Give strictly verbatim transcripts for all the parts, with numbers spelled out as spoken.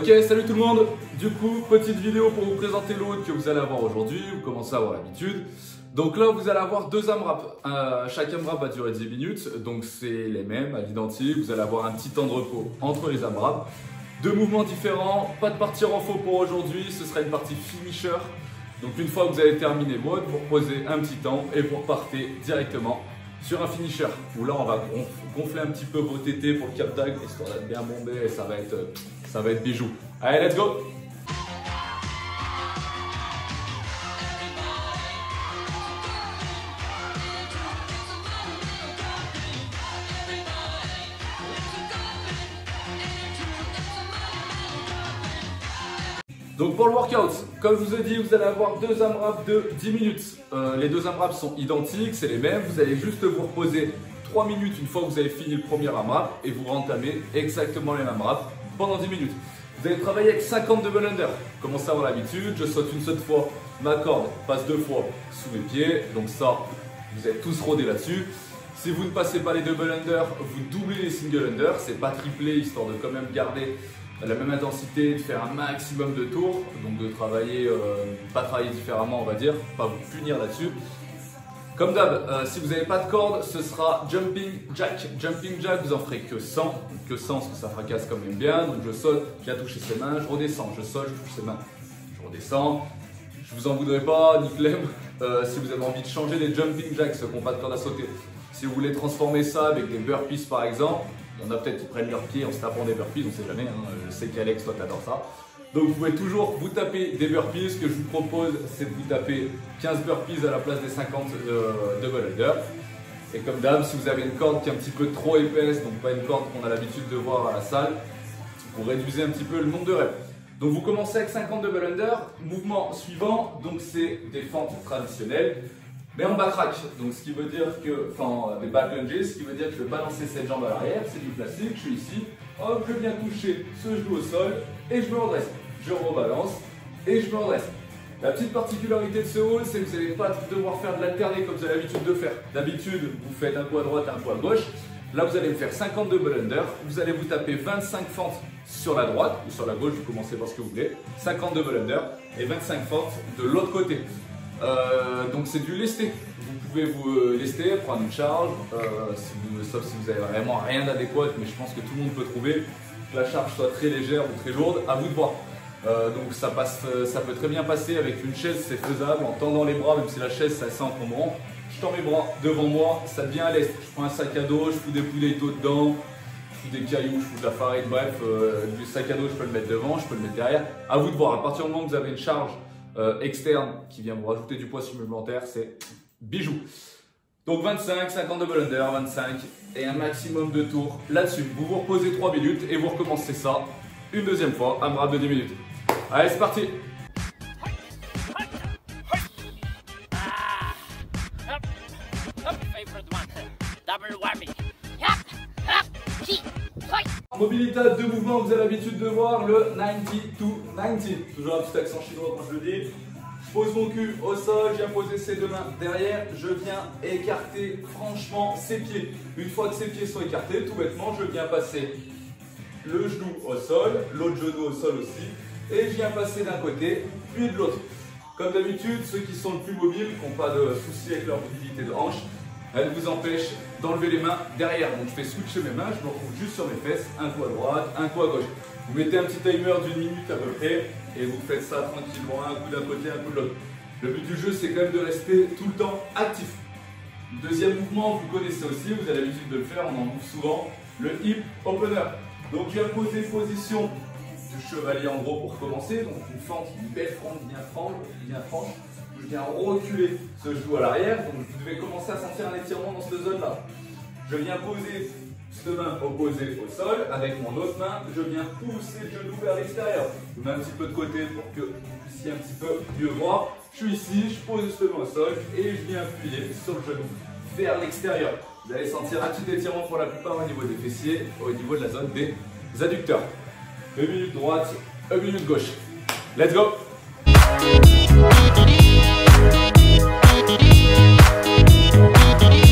Ok, salut tout le monde. Du coup, petite vidéo pour vous présenter l'autre que vous allez avoir aujourd'hui. Vous commencez à avoir l'habitude. Donc là, vous allez avoir deux AMRAP. Euh, chaque AMRAP va durer dix minutes. Donc c'est les mêmes, à l'identique. Vous allez avoir un petit temps de repos entre les AMRAP. Deux mouvements différents. Pas de partie renfo pour aujourd'hui. Ce sera une partie finisher. Donc une fois que vous avez terminé mode, vous reposez un petit temps et vous repartez directement sur un finisher. Où là, on va gonfler un petit peu vos tétés pour le cap tag, histoire d'être bien bombé et ça va être, ça va être bijou. Allez, let's go! Donc pour le workout, comme je vous ai dit, vous allez avoir deux AMRAP de dix minutes. Euh, les deux AMRAP sont identiques, c'est les mêmes. Vous allez juste vous reposer trois minutes une fois que vous avez fini le premier AMRAP et vous rentamez exactement les AMRAP pendant dix minutes. Vous allez travailler avec cinquante double under. Commencez à avoir l'habitude, je saute une seule fois, ma corde passe deux fois sous mes pieds. Donc ça, vous êtes tous rodés là-dessus. Si vous ne passez pas les double under, vous doublez les single under. C'est pas triplé, histoire de quand même garder la même intensité, de faire un maximum de tours, donc de travailler, euh, pas travailler différemment on va dire, pas vous punir là-dessus. Comme d'hab, euh, si vous n'avez pas de corde, ce sera jumping jack. Jumping jack, vous en ferez que cent, que cent parce que ça fracasse quand même bien. Donc je saute, je viens toucher ses mains, je redescends, je saute, je touche ses mains, je redescends. Je vous en voudrais pas, ni clem, euh, si vous avez envie de changer les jumping jacks, ceux qui n'ont pas de corde à sauter. Si vous voulez transformer ça avec des burpees par exemple, il y en a peut-être qui prennent leurs pieds en se tapant des burpees, on ne sait jamais, hein. Je sais qu'Alex, toi t'adores ça. Donc vous pouvez toujours vous taper des burpees. Ce que je vous propose, c'est de vous taper quinze burpees à la place des cinquante de double under. Et comme d'hab, si vous avez une corde qui est un petit peu trop épaisse, donc pas une corde qu'on a l'habitude de voir à la salle, vous réduisez un petit peu le nombre de reps. Donc vous commencez avec cinquante double under. Mouvement suivant, donc c'est des fentes traditionnelles, mais en backtrack, donc ce qui veut dire que, enfin des back lunges, ce qui veut dire que je vais balancer cette jambe à l'arrière, c'est du classique, je suis ici, hop, je viens toucher ce genou au sol et je me redresse. Je rebalance et je me redresse. La petite particularité de ce hold, c'est que vous n'allez pas devoir faire de l'alterner comme vous avez l'habitude de faire. D'habitude, vous faites un coup à droite, un coup à gauche. Là, vous allez me faire cinquante double under, vous allez vous taper vingt-cinq fentes sur la droite ou sur la gauche, vous commencez par ce que vous voulez, cinquante double under et vingt-cinq fentes de l'autre côté. Euh, donc c'est du lesté. Vous pouvez vous euh, lester, prendre une charge, euh, si vous, sauf si vous avez vraiment rien d'adéquat, mais je pense que tout le monde peut trouver que la charge soit très légère ou très lourde, à vous de voir. Euh, donc ça, passe, ça peut très bien passer avec une chaise, c'est faisable, en tendant les bras, même si la chaise ça sent encombrant. Je tends mes bras devant moi, ça devient à l'est. Je prends un sac à dos, je fous des poudettos dedans, je fous des cailloux, je fous de la farine, bref, euh, du sac à dos je peux le mettre devant, je peux le mettre derrière. À vous de voir, à partir du moment où vous avez une charge Euh, externe qui vient vous rajouter du poids supplémentaire, c'est bijou. Donc vingt-cinq, cinquante double under, vingt-cinq et un maximum de tours là-dessus. Vous vous reposez trois minutes et vous recommencez ça une deuxième fois, AMRAP de dix minutes. Allez, c'est parti. Mobilité à deux mouvements, vous avez l'habitude de voir le quatre-vingt-deux quatre-vingt-dix. Toujours un petit accent chinois quand je le dis. Je pose mon cul au sol, je viens poser ses deux mains derrière, je viens écarter franchement ses pieds. Une fois que ses pieds sont écartés, tout bêtement, je viens passer le genou au sol, l'autre genou au sol aussi, et je viens passer d'un côté, puis de l'autre. Comme d'habitude, ceux qui sont le plus mobiles, qui n'ont pas de soucis avec leur mobilité de hanche, elle vous empêche d'enlever les mains derrière. Donc je fais switcher mes mains, je me retrouve juste sur mes fesses, un coup à droite, un coup à gauche. Vous mettez un petit timer d'une minute à peu près et vous faites ça tranquillement, un coup d'un côté, un coup de l'autre. Le but du jeu, c'est quand même de rester tout le temps actif. Deuxième mouvement, vous connaissez aussi, vous avez l'habitude de le faire, on en move souvent, le hip opener. Donc je viens poser position du chevalier en gros pour commencer, donc une fente, une belle fente bien franche, bien franche. Je viens reculer ce genou à l'arrière, donc vous devez commencer à sentir un étirement dans cette zone-là. Je viens poser cette main opposée au sol, avec mon autre main, je viens pousser le genou vers l'extérieur. Je mets un petit peu de côté pour que vous puissiez un petit peu mieux voir. Je suis ici, je pose cette main au sol et je viens appuyer sur le genou vers l'extérieur. Vous allez sentir un petit étirement pour la plupart au niveau des fessiers, au niveau de la zone des adducteurs. Une minute droite, une minute gauche. Let's go!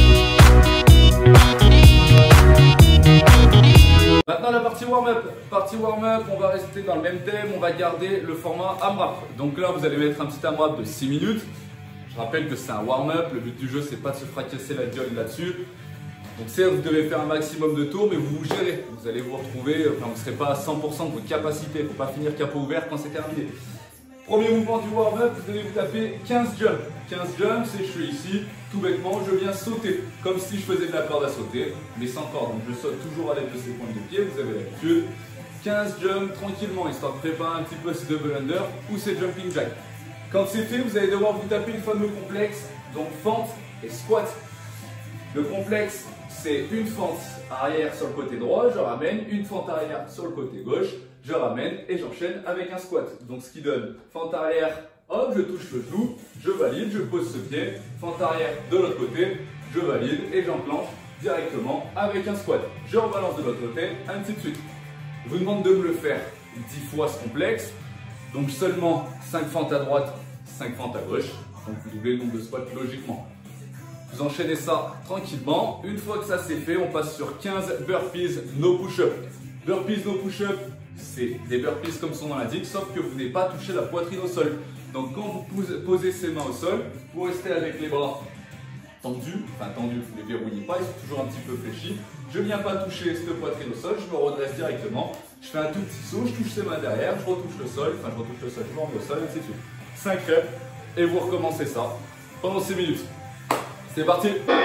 Maintenant la partie warm-up. Partie partie warm-up, on va rester dans le même thème, on va garder le format AMRAP. Donc là, vous allez mettre un petit AMRAP de six minutes. Je rappelle que c'est un warm-up, le but du jeu, c'est pas de se fracasser la gueule là-dessus. Donc certes, vous devez faire un maximum de tours, mais vous vous gérez. Vous allez vous retrouver, enfin, vous ne serez pas à cent pour cent de votre capacité. Il ne faut pas finir capot ouvert quand c'est terminé. Premier mouvement du warm-up, vous allez vous taper quinze jumps. quinze jumps, c'est je suis ici, tout bêtement, je viens sauter. Comme si je faisais de la corde à sauter, mais sans corde. Donc je saute toujours à l'aide de ces pointes de pied, vous avez l'habitude. quinze jumps tranquillement, histoire de préparer un petit peu ces double under ou ces jumping jack. Quand c'est fait, vous allez devoir vous taper le fameux complexe, donc fente et squat. Le complexe, c'est une fente arrière sur le côté droit, je ramène, une fente arrière sur le côté gauche, je ramène et j'enchaîne avec un squat. Donc ce qui donne fente arrière, hop, je touche le genou, je valide, je pose ce pied, fente arrière de l'autre côté, je valide et j'enclenche directement avec un squat. Je rebalance de l'autre côté, ainsi de suite. Je vous demande de me le faire dix fois ce complexe, donc seulement cinq fentes à droite, cinq fentes à gauche, donc vous doublez le nombre de squats logiquement. Vous enchaînez ça tranquillement. Une fois que ça c'est fait, on passe sur quinze burpees no push-up. Burpees no push-up, c'est des burpees comme son nom l'indique, sauf que vous n'avez pas touché la poitrine au sol. Donc quand vous posez ses mains au sol, vous restez avec les bras tendus, enfin tendus, vous ne les verrouillez pas, ils sont toujours un petit peu fléchis. Je ne viens pas toucher cette poitrine au sol, je me redresse directement. Je fais un tout petit saut, je touche ses mains derrière, je retouche le sol, enfin je retouche le sol, je me remets au sol, ainsi de suite. cinq reps, et vous recommencez ça pendant six minutes. C'est parti.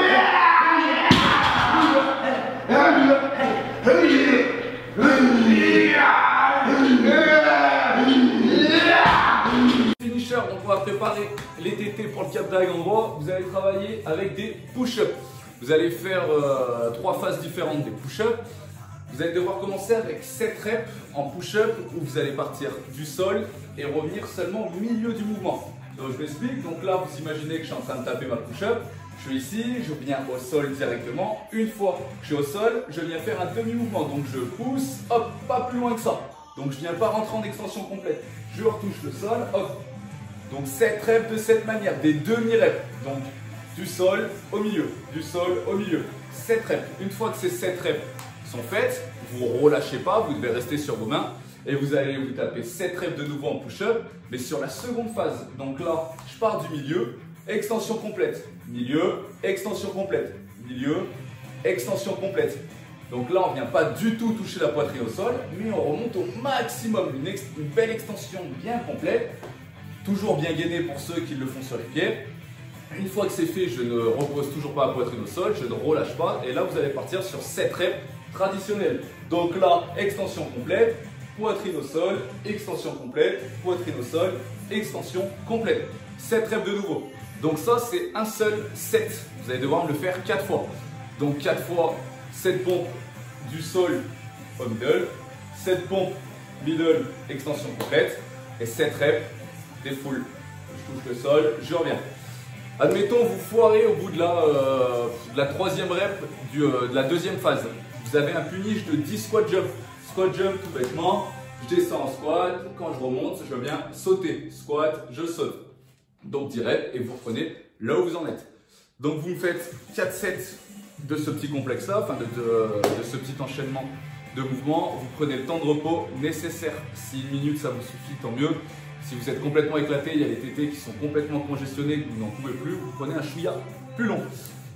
Finisher, donc on va préparer les T T pour le cap drag en gros. Vous allez travailler avec des push-ups. Vous allez faire euh, trois phases différentes des push-ups. Vous allez devoir commencer avec sept reps en push-up où vous allez partir du sol et revenir seulement au milieu du mouvement. Donc je m'explique, donc là vous imaginez que je suis en train de taper ma push-up. Je suis ici, je viens au sol directement. Une fois que je suis au sol, je viens faire un demi-mouvement. Donc je pousse, hop, pas plus loin que ça. Donc je ne viens pas rentrer en extension complète. Je retouche le sol, hop. Donc sept reps de cette manière, des demi-reps. Donc du sol au milieu, du sol au milieu. sept reps. Une fois que ces sept reps sont faites, vous ne relâchez pas, vous devez rester sur vos mains. Et vous allez vous taper sept reps de nouveau en push-up, mais sur la seconde phase. Donc là, je pars du milieu. Extension complète, milieu, extension complète, milieu, extension complète. Donc là, on ne vient pas du tout toucher la poitrine au sol, mais on remonte au maximum, une, ex une belle extension bien complète, toujours bien gainée pour ceux qui le font sur les pieds. Une fois que c'est fait, je ne repose toujours pas la poitrine au sol, je ne relâche pas, et là, vous allez partir sur sept reps traditionnels. Donc là, extension complète, poitrine au sol, extension complète, poitrine au sol, extension complète. sept reps de nouveau. Donc ça, c'est un seul set. Vous allez devoir me le faire quatre fois. Donc quatre fois, sept pompes du sol au middle, sept pompes middle, extension complète, et sept reps des full. Je touche le sol, je reviens. Admettons, vous foirez au bout de la, euh, de la troisième rep du, euh, de la deuxième phase. Vous avez un punish de dix squat jump. Squat jump tout bêtement, je descends en squat, quand je remonte, je viens sauter. Squat, je saute. Donc dix reps et vous reprenez là où vous en êtes. Donc vous me faites quatre sets de ce petit complexe là, enfin de, de, de ce petit enchaînement de mouvements. Vous prenez le temps de repos nécessaire. Si une minute ça vous suffit, tant mieux. Si vous êtes complètement éclaté, il y a les T T qui sont complètement congestionnés, que vous n'en pouvez plus, vous prenez un chouïa plus long.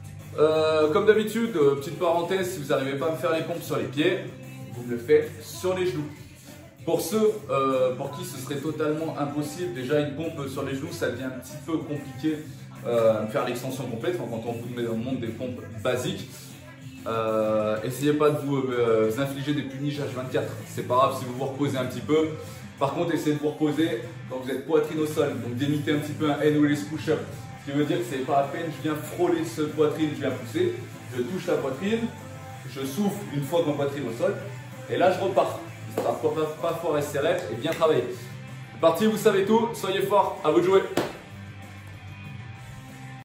Euh, comme d'habitude, euh, petite parenthèse, si vous n'arrivez pas à me faire les pompes sur les pieds, vous me le faites sur les genoux. Pour ceux euh, pour qui ce serait totalement impossible, déjà une pompe sur les genoux, ça devient un petit peu compliqué euh, de faire l'extension complète. Enfin, quand on vous met dans le monde des pompes basiques, euh, essayez pas de vous, euh, vous infliger des punis H vingt-quatre. C'est pas grave si vous vous reposez un petit peu. Par contre, essayez de vous reposer quand vous êtes poitrine au sol. Donc d'émiter un petit peu un hand release push-up. Ce qui veut dire que c'est pas à peine, je viens frôler ce poitrine, je viens pousser, je touche la poitrine, je souffle une fois que ma poitrine au sol, et là je repars. Pas, pas, pas fort S R F et bien travailler. C'est parti, vous savez tout, soyez forts, à vous de jouer.